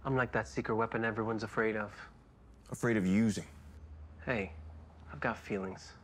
I'm like that secret weapon everyone's afraid of. Afraid of using. Hey, I've got feelings.